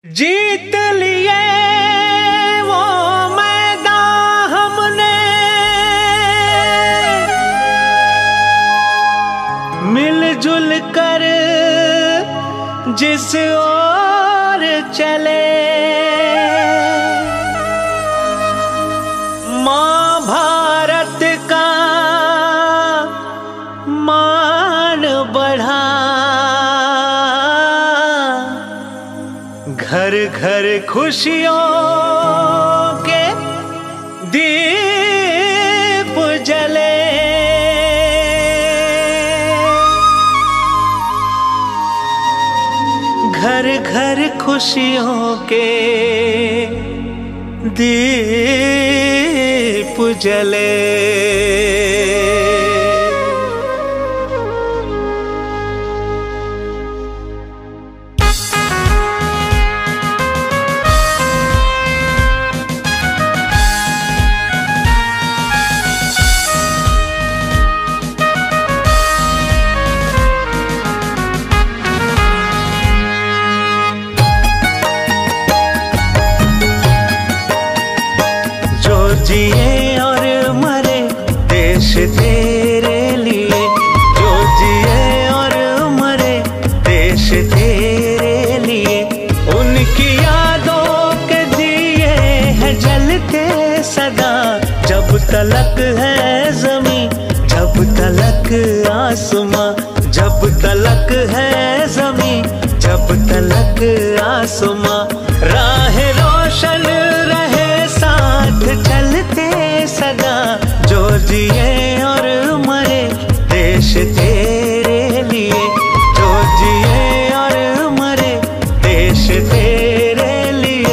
जीत लिए वो मैदान हमने, मिलजुल कर जिस ओर चले। माँ भारत का मान बढ़ा, घर घर खुशियों के दीप जले। घर घर खुशियों के दीप जले। जिए और मरे देश तेरे लिए, जो जिए और मरे देश तेरे लिए। उनकी यादों के दिए हैं जलते सदा, जब तलक है ज़मीं जब तलक आसमां, जब तलक है ज़मीं जब तलक आसमां। राह रोशन रहे साथ चलते सदा, जो जिए और मरे देश तेरे लिए, जो जिए और मरे देश तेरे लिए।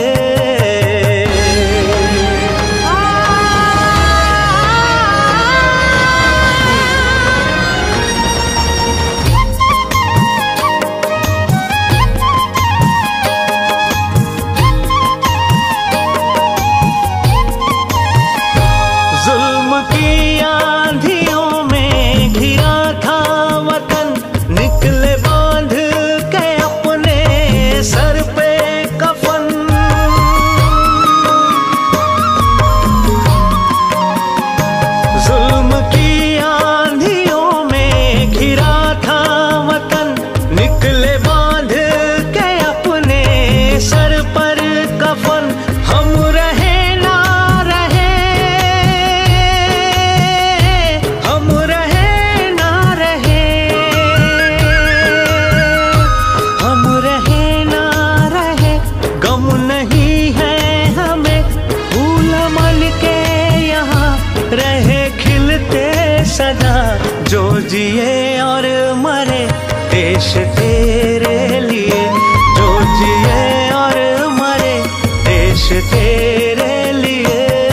जो जिए और मरे देश तेरे लिए, जो जिए और मरे देश तेरे लिए।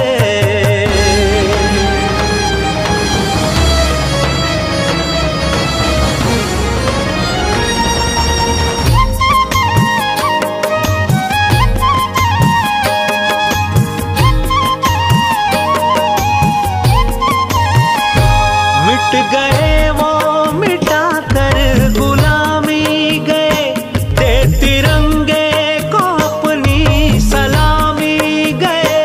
मिट गए वो मिटा कर गुलामी गए, दे तिरंगे को अपनी सलामी गए।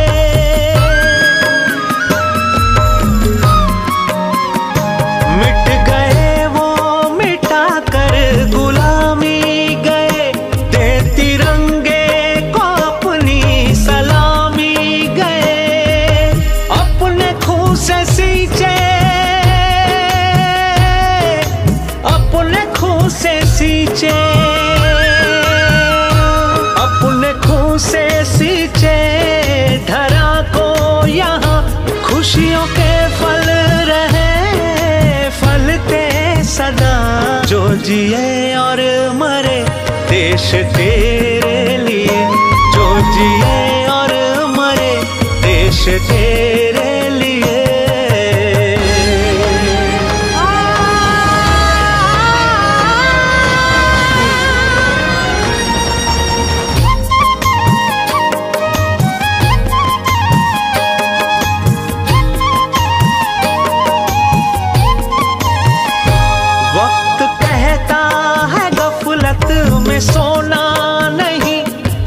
मिट गए वो मिटा कर गुलामी गए, दे तिरंगे को अपनी सलामी गए। अपने खून से सींचे, अपने खून से सींचे, अपने खून से सींचे धरा को यहाँ खुशियों के फल रहे फलते सदा। जो जिए और मरे देश तेरे लिए, जो जिए और मरे देश तेरे लिए। वक्त कहता है गफलत में सोना नहीं,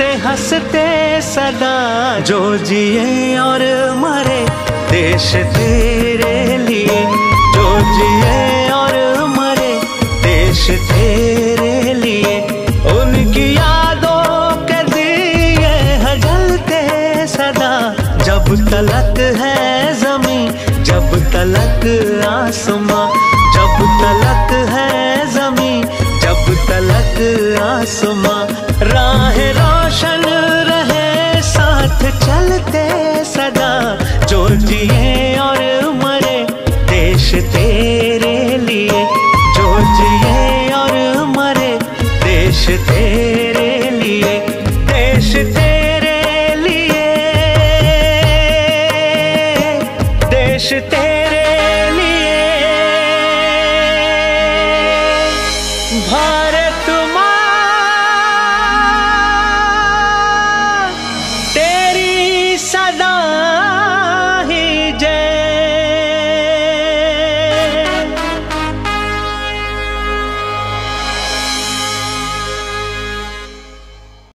हंसते सदा, जो जिए और मरे देश तेरे लिए, जो जिए और मरे देश तेरे लिए। उनकी यादों के दिए हैं जलते सदा, जब तलक है ज़मीं, जब तलक आसमां, जब तलक है ज़मीं, जब तलक आसमां। राह रोशन रहे साथ चलते सदा, जो जिए और मरे देश तेरे लिए, जो जिए और मरे देश तेरे